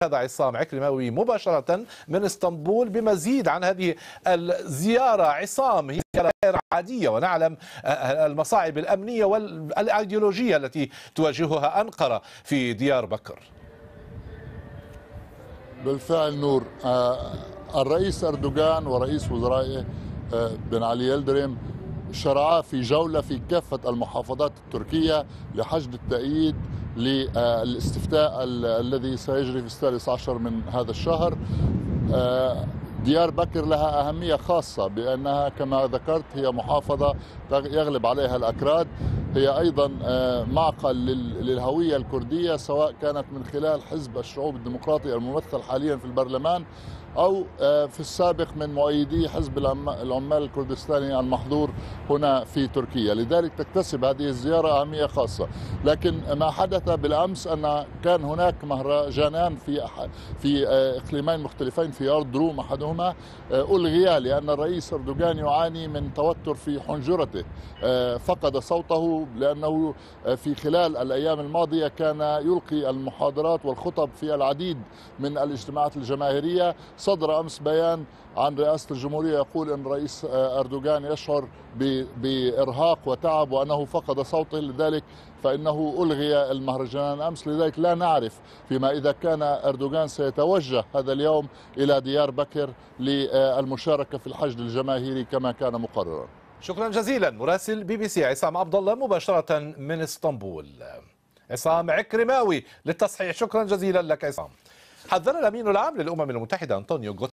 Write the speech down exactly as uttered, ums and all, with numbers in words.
هذا عصام عكرماوي مباشرة من اسطنبول بمزيد عن هذه الزيارة. عصام، هي غير عادية ونعلم المصاعب الأمنية والأيديولوجية التي تواجهها أنقرة في ديار بكر. بالفعل نور، الرئيس أردوغان ورئيس وزرائه بن علي يلدرم شرعا في جولة في كافة المحافظات التركية لحشد التأييد للاستفتاء الذي سيجري في الثالث عشر من هذا الشهر. ديار بكر لها أهمية خاصة بأنها كما ذكرت هي محافظة يغلب عليها الأكراد، هي أيضا معقل للهوية الكردية، سواء كانت من خلال حزب الشعوب الديمقراطي الممثل حاليا في البرلمان أو في السابق من مؤيدي حزب العمال الكردستاني المحظور هنا في تركيا. لذلك تكتسب هذه الزيارة أهمية خاصة. لكن ما حدث بالأمس أن كان هناك مهرجانان في في إقليمين مختلفين في أرض روم، أحدهما ألغي لأن الرئيس أردوغان يعاني من توتر في حنجرته، فقد صوته لأنه في خلال الأيام الماضية كان يلقي المحاضرات والخطب في العديد من الاجتماعات الجماهيرية. صدر أمس بيان عن رئاسة الجمهورية يقول أن الرئيس أردوغان يشعر بإرهاق وتعب وأنه فقد صوته، لذلك فإنه ألغي المهرجان أمس. لذلك لا نعرف فيما إذا كان أردوغان سيتوجه هذا اليوم إلى ديار بكر للمشاركة في الحشد الجماهيري كما كان مقررا. شكرا جزيلا مراسل بي بي سي عصام عبد الله مباشرة من اسطنبول. عصام عكرماوي للتصحيح، شكرا جزيلا لك عصام. حذر الأمين العام للأمم المتحدة أنطونيو